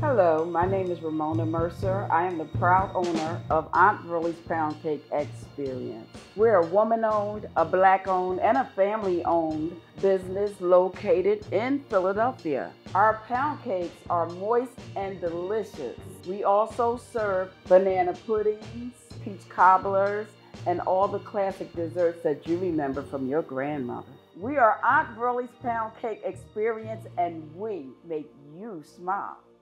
Hello, my name is Ramona Mercer. I am the proud owner of Aunt Verleas Pound Cake Experience. We're a woman-owned, a black-owned, and a family-owned business located in Philadelphia. Our pound cakes are moist and delicious. We also serve banana puddings, peach cobblers, and all the classic desserts that you remember from your grandmother. We are Aunt Verleas Pound Cake Experience, and we make you smile.